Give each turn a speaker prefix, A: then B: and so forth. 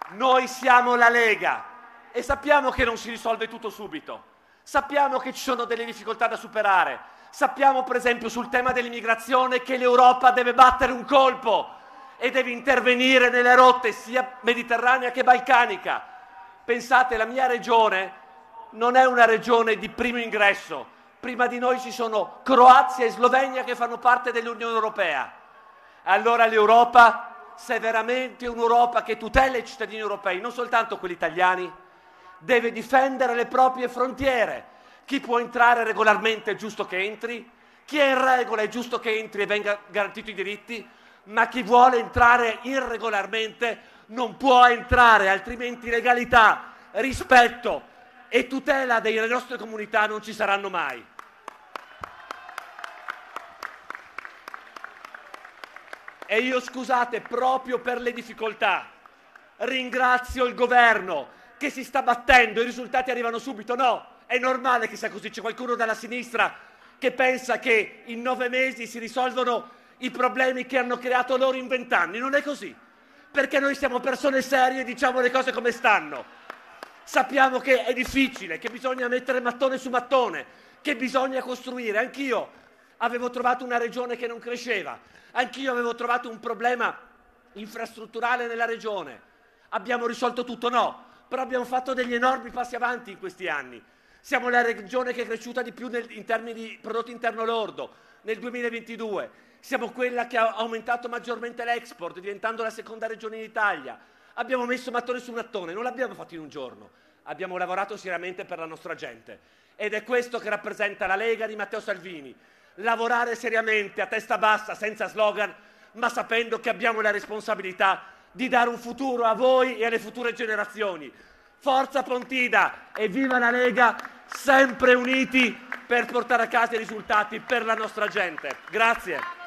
A: Noi siamo la Lega e sappiamo che non si risolve tutto subito, sappiamo che ci sono delle difficoltà da superare, sappiamo per esempio sul tema dell'immigrazione che l'Europa deve battere un colpo e deve intervenire nelle rotte sia mediterranea che balcanica. Pensate, la mia regione non è una regione di primo ingresso, prima di noi ci sono Croazia e Slovenia che fanno parte dell'Unione Europea. Allora l'Europa, se è veramente un'Europa che tutela i cittadini europei, non soltanto quelli italiani, deve difendere le proprie frontiere. Chi può entrare regolarmente è giusto che entri, chi è in regola è giusto che entri e venga garantito i diritti, ma chi vuole entrare irregolarmente non può entrare, altrimenti legalità, rispetto e tutela delle nostre comunità non ci saranno mai. E io, scusate, proprio per le difficoltà, ringrazio il governo che si sta battendo, i risultati arrivano subito. No, è normale che sia così. C'è qualcuno dalla sinistra che pensa che in 9 mesi si risolvono i problemi che hanno creato loro in 20 anni. Non è così, perché noi siamo persone serie e diciamo le cose come stanno. Sappiamo che è difficile, che bisogna mettere mattone su mattone, che bisogna costruire. Anch'io avevo trovato una regione che non cresceva. Anch'io avevo trovato un problema infrastrutturale nella regione. Abbiamo risolto tutto? No, però abbiamo fatto degli enormi passi avanti in questi anni. Siamo la regione che è cresciuta di più in termini di prodotto interno lordo nel 2022. Siamo quella che ha aumentato maggiormente l'export, diventando la seconda regione in Italia. Abbiamo messo mattone su mattone, non l'abbiamo fatto in un giorno. Abbiamo lavorato seriamente per la nostra gente. Ed è questo che rappresenta la Lega di Matteo Salvini. Lavorare seriamente, a testa bassa, senza slogan, ma sapendo che abbiamo la responsabilità di dare un futuro a voi e alle future generazioni. Forza Pontida e viva la Lega, sempre uniti per portare a casa i risultati per la nostra gente. Grazie.